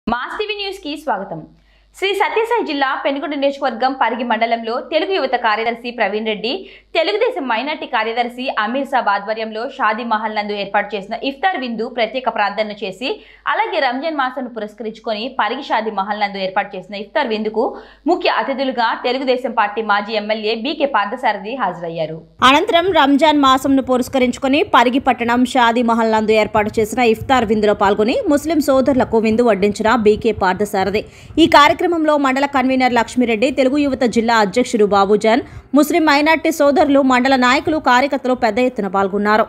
Mass TV news కి స్వాగతం। శ్రీ సత్యసాయి జిల్లా పెనుగొండ నియోజకవర్గం పరిగి మండలంలో తెలుగు యువత కార్యదర్శి ప్రవీణ్ రెడ్డి, తెలుగుదేశం మైనార్టీ కార్యదర్శి అమీర్ సాబ్ ఆధ్వర్యంలో షాదీ మహల్ నందు ఏర్పాటు చేసిన ఇఫ్తార్ విందు ప్రత్యేక ప్రార్థనలు చేసి, అలాగే రంజాన్ మాసాన్ని పురస్కరించుకొని పరిగి షాదీ మహల్ నందు ఏర్పాటు చేసిన ఇఫ్తార్ విందుకు ముఖ్య అతిథులుగా తెలుగుదేశం పార్టీ మాజీ ఎమ్మెల్యే బీకే పార్థసారథి హాజరయ్యారు। అనంతరం రంజాన్ మాసంను పురస్కరించుకొని పరిగి పట్టణం షాదీ మహల్ నందు ఏర్పాటు చేసిన ఇఫ్తార్ విందులో పాల్గొని ముస్లిం సోదరులకు విందు వడ్డించిన బీకే పార్థసారథి ఈ కార్యక్రమంలో మండల కన్వీనర్ లక్ష్మీరెడ్డి, తెలుగు యువత జిల్లా అధ్యక్షుడు బాబుజాన్, ముస్లిం మైనార్టీ సోదరులు, మండల నాయకులు, కార్యకర్తలు పెద్ద ఎత్తున పాల్గొన్నారు।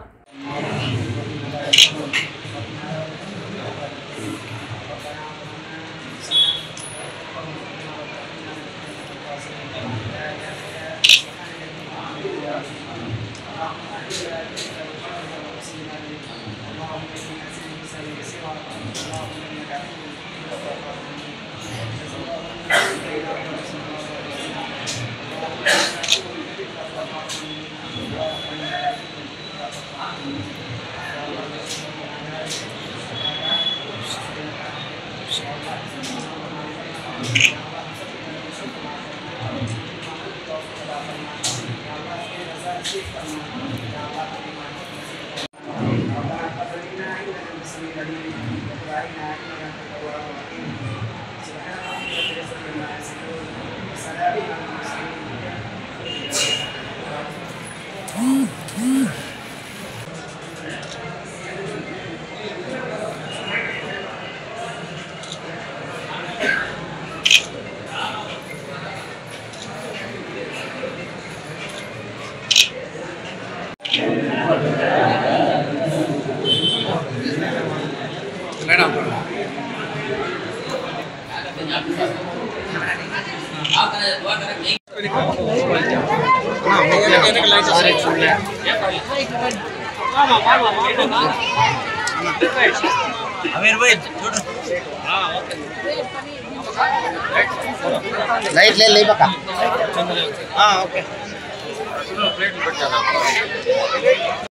लाइट ले ले बका ओके